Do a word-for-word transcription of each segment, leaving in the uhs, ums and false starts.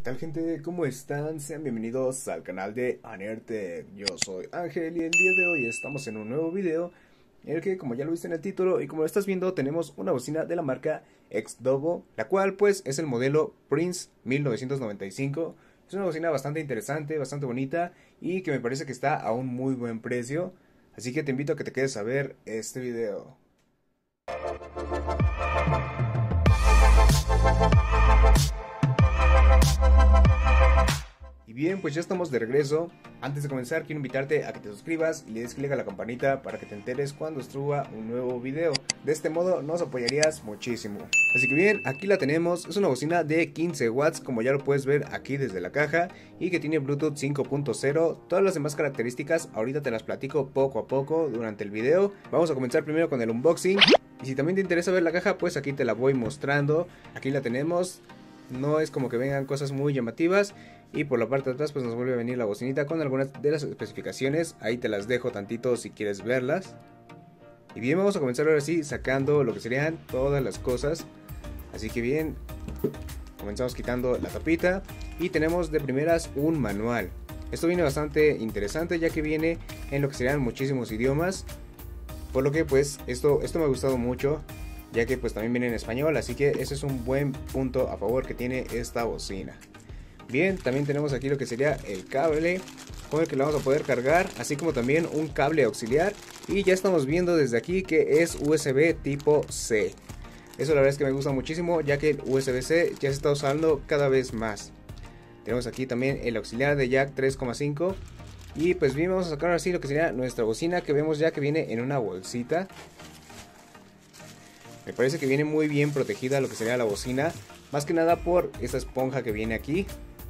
tal, gente? ¿Cómo están? Sean bienvenidos al canal de Anertech. Yo soy Ángel y el día de hoy estamos en un nuevo video en el que, como ya lo viste en el título y como lo estás viendo, tenemos una bocina de la marca Xdobo, la cual pues es el modelo Prince mil novecientos noventa y cinco. Es una bocina bastante interesante, bastante bonita y que me parece que está a un muy buen precio, así que te invito a que te quedes a ver este video. Y bien, pues ya estamos de regreso. Antes de comenzar, quiero invitarte a que te suscribas y le des clic a la campanita para que te enteres cuando suba un nuevo video. De este modo nos apoyarías muchísimo. Así que bien, aquí la tenemos. Es una bocina de quince watts, como ya lo puedes ver aquí desde la caja, y que tiene Bluetooth cinco punto cero. Todas las demás características ahorita te las platico poco a poco durante el video. Vamos a comenzar primero con el unboxing. Y si también te interesa ver la caja, pues aquí te la voy mostrando. Aquí la tenemos. No es como que vengan cosas muy llamativas. Y por la parte de atrás pues nos vuelve a venir la bocinita con algunas de las especificaciones. Ahí te las dejo tantito si quieres verlas. Y bien, vamos a comenzar ahora sí sacando lo que serían todas las cosas. Así que bien, comenzamos quitando la tapita. Y tenemos de primeras un manual. Esto viene bastante interesante, ya que viene en lo que serían muchísimos idiomas. Por lo que pues esto, esto me ha gustado mucho, ya que pues también viene en español. Así que ese es un buen punto a favor que tiene esta bocina. Bien, también tenemos aquí lo que sería el cable con el que lo vamos a poder cargar, así como también un cable auxiliar. Y ya estamos viendo desde aquí que es U S B tipo C. Eso la verdad es que me gusta muchísimo, ya que el U S B C ya se está usando cada vez más. Tenemos aquí también el auxiliar de jack tres coma cinco. Y pues bien, vamos a sacar así lo que sería nuestra bocina, que vemos ya que viene en una bolsita. Me parece que viene muy bien protegida lo que sería la bocina, más que nada por esta esponja que viene aquí.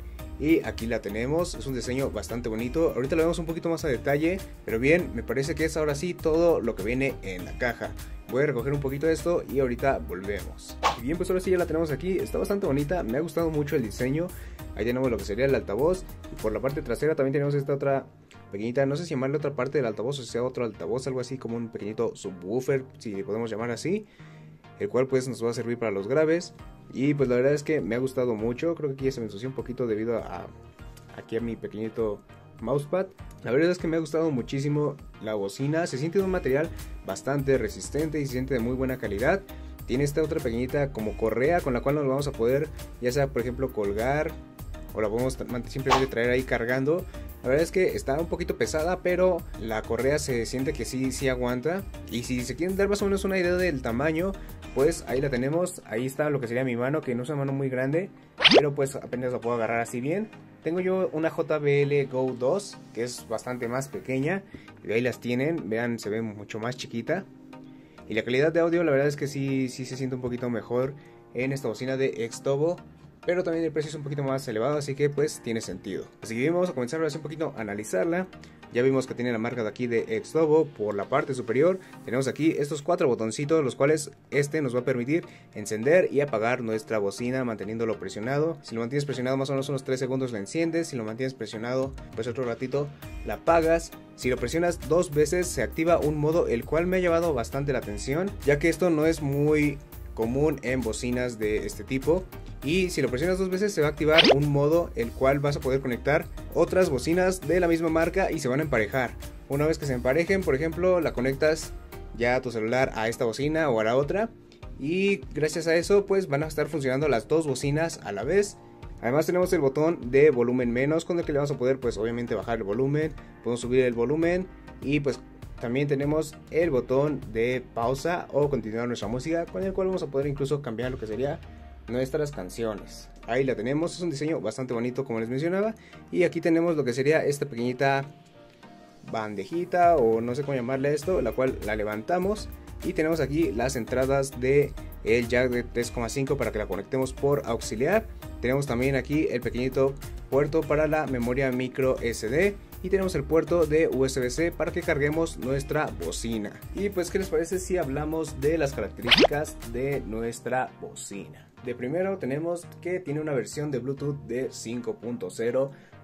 Y aquí la tenemos, es un diseño bastante bonito. Ahorita lo vemos un poquito más a detalle, pero bien, me parece que es ahora sí todo lo que viene en la caja. Voy a recoger un poquito de esto y ahorita volvemos. Y bien, pues ahora sí ya la tenemos aquí, está bastante bonita, me ha gustado mucho el diseño. Ahí tenemos lo que sería el altavoz, y por la parte trasera también tenemos esta otra pequeñita, no sé si llamarle otra parte del altavoz o si sea otro altavoz, algo así como un pequeñito subwoofer, si le podemos llamar así, el cual pues nos va a servir para los graves. Y pues la verdad es que me ha gustado mucho. Creo que aquí ya se me ensució un poquito debido a aquí a mi pequeñito mousepad. La verdad es que me ha gustado muchísimo la bocina. Se siente de un material bastante resistente y se siente de muy buena calidad. Tiene esta otra pequeñita como correa con la cual nos vamos a poder, ya sea por ejemplo colgar, o la podemos simplemente traer ahí cargando. La verdad es que está un poquito pesada, pero la correa se siente que sí, sí aguanta. Y si se quieren dar más o menos una idea del tamaño, pues ahí la tenemos. Ahí está lo que sería mi mano, que no es una mano muy grande, pero pues apenas la puedo agarrar así bien. Tengo yo una J B L Go dos, que es bastante más pequeña, y ahí las tienen, vean, se ve mucho más chiquita. Y la calidad de audio la verdad es que sí, sí se siente un poquito mejor en esta bocina de Xdobo. Pero también el precio es un poquito más elevado, así que pues tiene sentido. Así que bien, vamos a comenzar ahora sí un poquito a analizarla. Ya vimos que tiene la marca de aquí de Xdobo. Por la parte superior tenemos aquí estos cuatro botoncitos, los cuales este nos va a permitir encender y apagar nuestra bocina manteniéndolo presionado. Si lo mantienes presionado más o menos unos tres segundos la enciendes. Si lo mantienes presionado pues otro ratito la apagas. Si lo presionas dos veces se activa un modo el cual me ha llamado bastante la atención, ya que esto no es muy común en bocinas de este tipo. Y si lo presionas dos veces se va a activar un modo el cual vas a poder conectar otras bocinas de la misma marca y se van a emparejar. Una vez que se emparejen, por ejemplo, la conectas ya a tu celular a esta bocina o a la otra, y gracias a eso pues van a estar funcionando las dos bocinas a la vez. Además tenemos el botón de volumen menos, con el que le vamos a poder pues obviamente bajar el volumen, podemos subir el volumen, y pues también tenemos el botón de pausa o continuar nuestra música, con el cual vamos a poder incluso cambiar lo que sería nuestras canciones. Ahí la tenemos, es un diseño bastante bonito como les mencionaba. Y aquí tenemos lo que sería esta pequeñita bandejita, o no sé cómo llamarle esto, la cual la levantamos. Y tenemos aquí las entradas de el jack de tres coma cinco para que la conectemos por auxiliar. Tenemos también aquí el pequeñito puerto para la memoria micro S D. Y tenemos el puerto de U S B C para que carguemos nuestra bocina. Y pues, ¿qué les parece si hablamos de las características de nuestra bocina? De primero tenemos que tiene una versión de Bluetooth de cinco punto cero,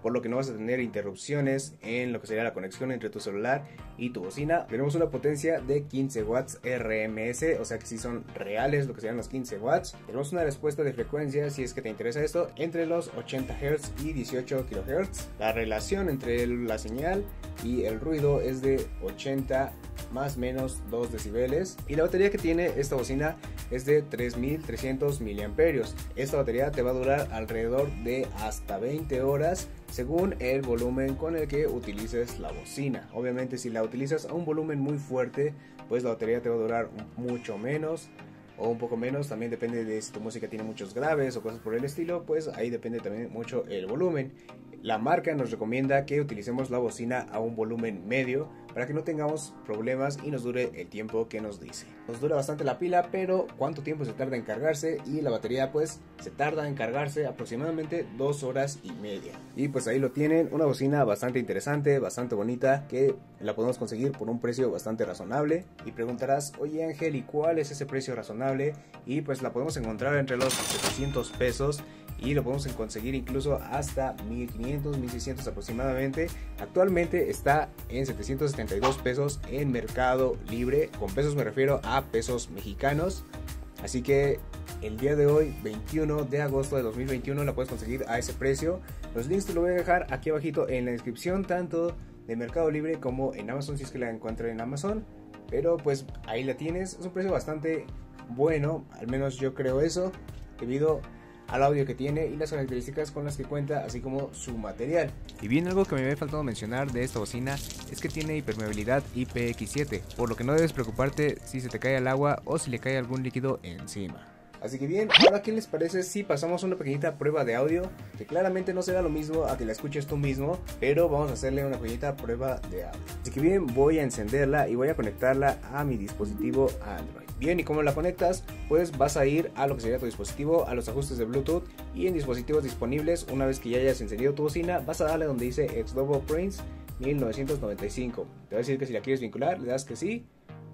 por lo que no vas a tener interrupciones en lo que sería la conexión entre tu celular y tu bocina. Tenemos una potencia de quince watts R M S, o sea que sí son reales lo que serían los quince watts. Tenemos una respuesta de frecuencia, si es que te interesa esto, entre los ochenta hertz y dieciocho kilohertz. La relación entre la señal y el ruido es de ochenta más menos dos decibeles, y la batería que tiene esta bocina es de tres mil trescientos miliamperios. Esta batería te va a durar alrededor de hasta veinte horas según el volumen con el que utilices la bocina. Obviamente si la utilizas a un volumen muy fuerte, pues la batería te va a durar mucho menos o un poco menos, también depende de si tu música tiene muchos graves o cosas por el estilo, pues ahí depende también mucho el volumen. La marca nos recomienda que utilicemos la bocina a un volumen medio para que no tengamos problemas y nos dure el tiempo que nos dice. Nos dura bastante la pila, pero cuánto tiempo se tarda en cargarse, y la batería pues se tarda en cargarse aproximadamente dos horas y media. Y pues ahí lo tienen, una bocina bastante interesante, bastante bonita, que la podemos conseguir por un precio bastante razonable. Y preguntarás, oye Ángel, ¿y cuál es ese precio razonable? Y pues la podemos encontrar entre los setecientos pesos y lo podemos conseguir incluso hasta mil quinientos, mil seiscientos aproximadamente. Actualmente está en setecientos setenta y dos pesos en Mercado Libre. Con pesos me refiero a pesos mexicanos. Así que el día de hoy, veintiuno de agosto de dos mil veintiuno, la puedes conseguir a ese precio. Los links te los voy a dejar aquí abajito en la descripción, tanto de Mercado Libre como en Amazon, si es que la encuentran en Amazon. Pero pues ahí la tienes, es un precio bastante bueno, al menos yo creo eso, debido al audio que tiene y las características con las que cuenta, así como su material. Y bien, algo que me había faltado mencionar de esta bocina es que tiene hipermeabilidad I P X siete, por lo que no debes preocuparte si se te cae el agua o si le cae algún líquido encima. Así que bien, ahora ¿qué les parece si pasamos una pequeñita prueba de audio? Que claramente no será lo mismo a que la escuches tú mismo, pero vamos a hacerle una pequeñita prueba de audio. Así que bien, voy a encenderla y voy a conectarla a mi dispositivo Android. Bien, ¿y cómo la conectas? Pues vas a ir a lo que sería tu dispositivo, a los ajustes de Bluetooth, y en dispositivos disponibles, una vez que ya hayas encendido tu bocina, vas a darle donde dice X-Lobo Prince mil novecientos noventa y cinco. Te va a decir que si la quieres vincular, le das que sí.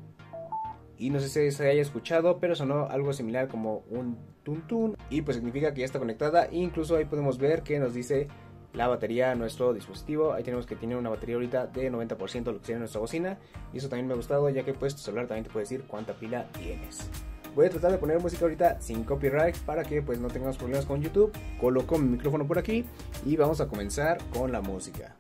Y no sé si se haya escuchado, pero sonó algo similar como un tuntún. Y pues significa que ya está conectada. E incluso ahí podemos ver que nos dice la batería a nuestro dispositivo. Ahí tenemos que tiene una batería ahorita de noventa por ciento, lo que sería nuestra bocina. Y eso también me ha gustado, ya que pues tu celular también te puede decir cuánta pila tienes. Voy a tratar de poner música ahorita sin copyright para que pues no tengamos problemas con YouTube. Coloco mi micrófono por aquí y vamos a comenzar con la música.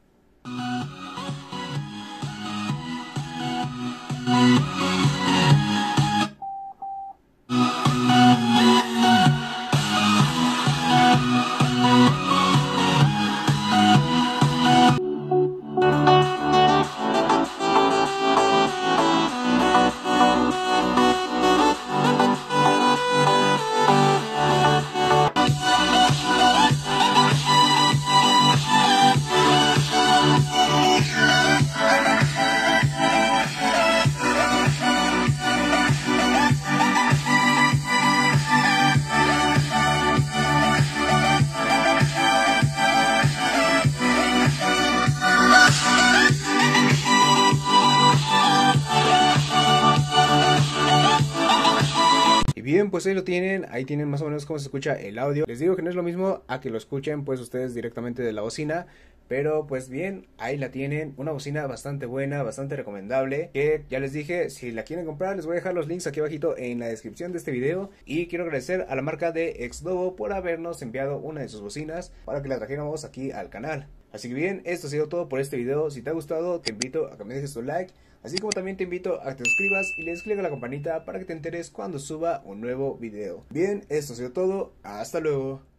Bien, pues ahí lo tienen, ahí tienen más o menos cómo se escucha el audio. Les digo que no es lo mismo a que lo escuchen pues ustedes directamente de la bocina, pero pues bien, ahí la tienen, una bocina bastante buena, bastante recomendable, que ya les dije, si la quieren comprar les voy a dejar los links aquí abajito en la descripción de este video. Y quiero agradecer a la marca de X-Lobo por habernos enviado una de sus bocinas para que la trajéramos aquí al canal. Así que bien, esto ha sido todo por este video. Si te ha gustado, te invito a que me dejes tu like, así como también te invito a que te suscribas y le des clic a la campanita para que te enteres cuando suba un nuevo video. Bien, esto ha sido todo, hasta luego.